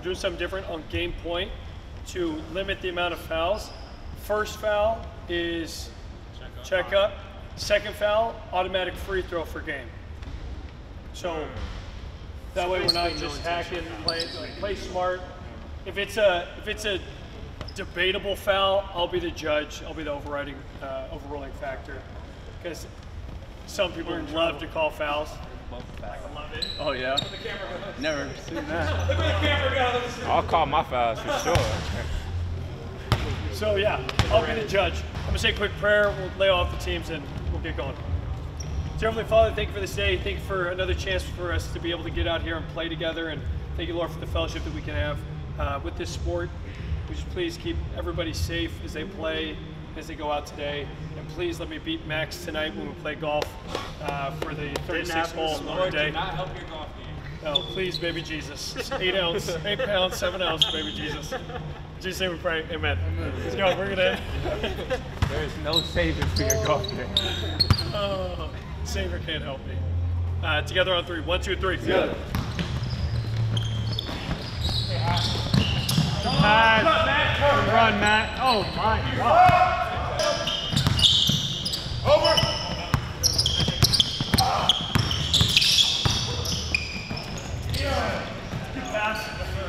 doing something different on game point to limit the amount of fouls. First foul is check up. Second foul, automatic free throw for game. So that way we're not just hacking, play smart. If it's a debatable foul, I'll be the judge. I'll be the overruling factor, because some people love to call fouls. I love it. Oh yeah. Never seen that. Look where the camera goes. I'll call my fouls for sure. So yeah, I'll be the judge. I'm gonna say a quick prayer. We'll lay off the teams and we'll get going. Dear Heavenly Father, thank you for this day. Thank you for another chance for us to be able to get out here and play together. And thank you, Lord, for the fellowship that we can have with this sport. Would you please keep everybody safe as they play, as they go out today. And please let me beat Max tonight when we play golf for the 36th hole of the day. Not help your golf game. Oh, please, baby Jesus. 8 pounds, 7 ounces, baby Jesus. Jesus, say we pray. Amen. Let's go. Bring it in. There is no savior for your golf game. Oh, Savior can't help me. Together on 3. 1, 2, 3. Good. Run, Matt. Oh my God. Over. Good pass.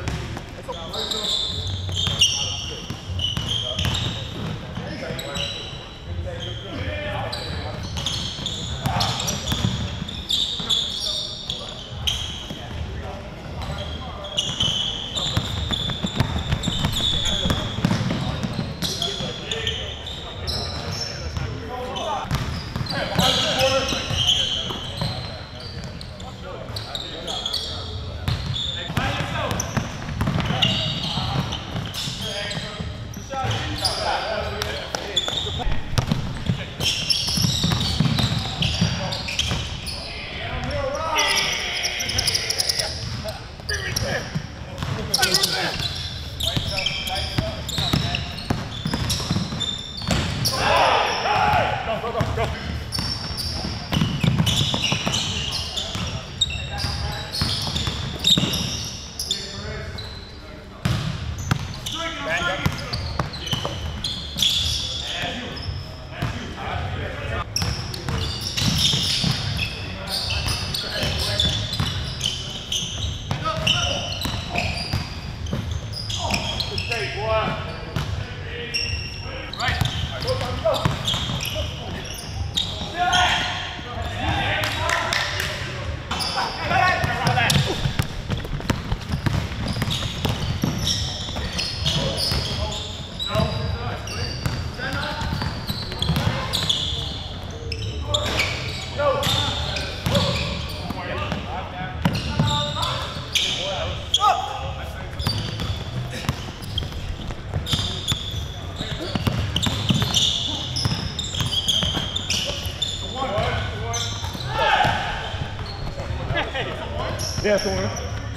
Yeah, it's one.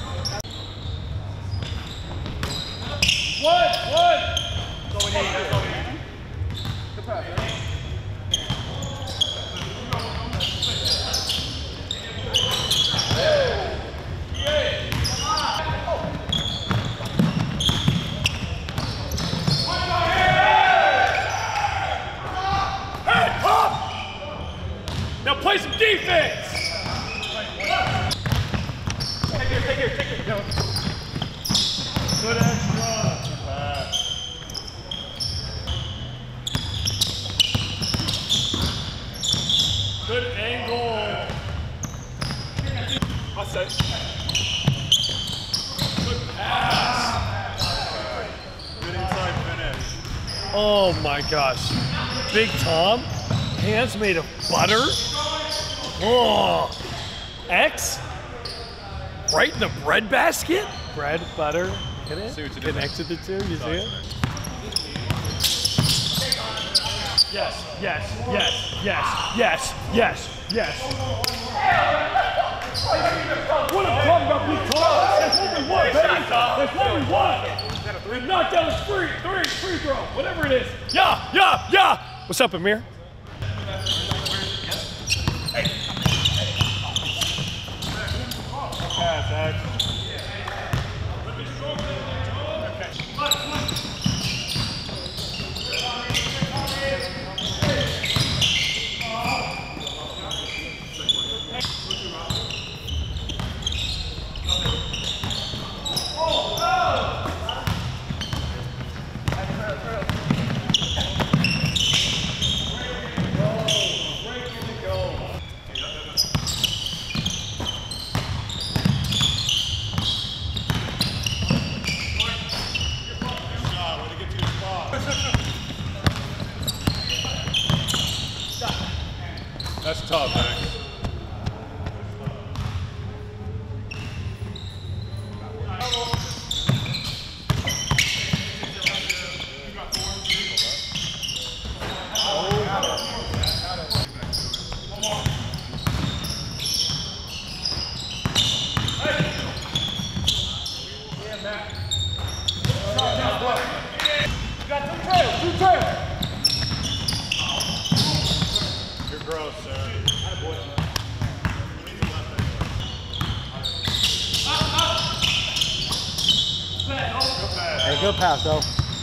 One. That's all we need. That's all we need. Good pass, man. Now play some defense. Take it. Go. Good extra. Good angle. I'll say. Good pass. Good inside finish. Oh my gosh. Big Tom. Hands made of butter. Oh. X. Right in the bread basket? Bread, butter, get it? Connected the two, you see it? Yes. What I'm talking about, Big Tom. That's what we want, baby. That's what we want. We knocked down his free throw, whatever it is. Yeah. What's up, Amir? Pass, X. Yeah, good pass, though.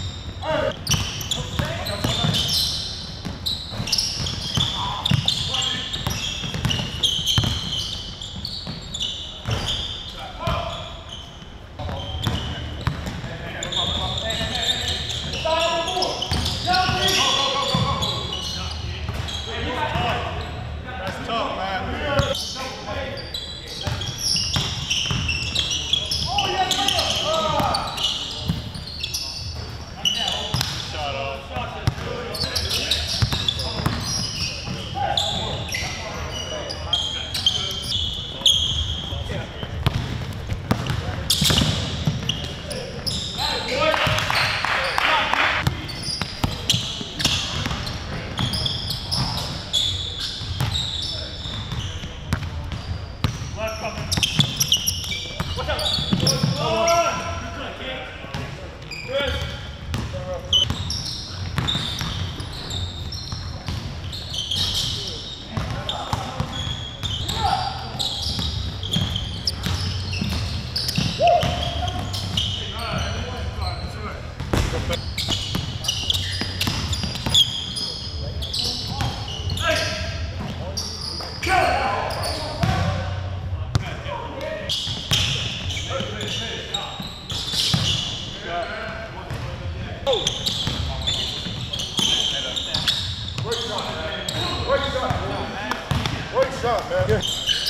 Shot, man. Yeah.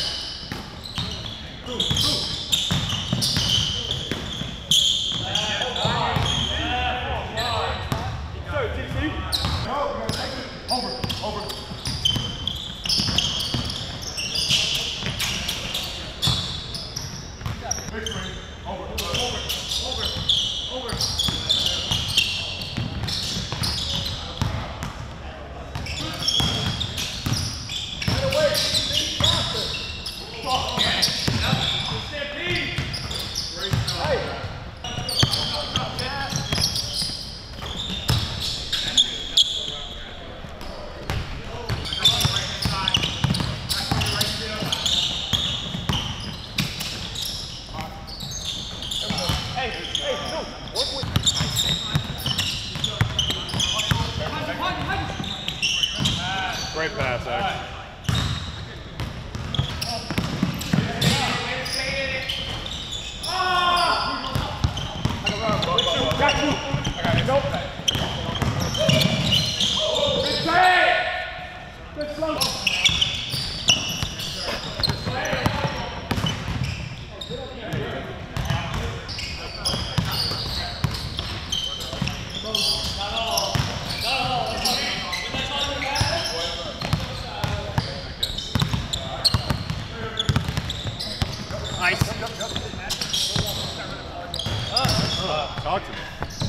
Great pass, X. Talk to me.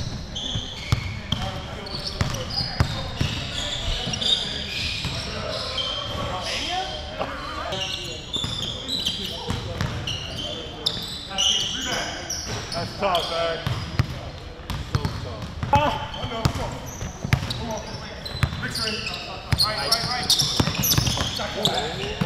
That's tough, man. So tough. Come on. Big screen. Right.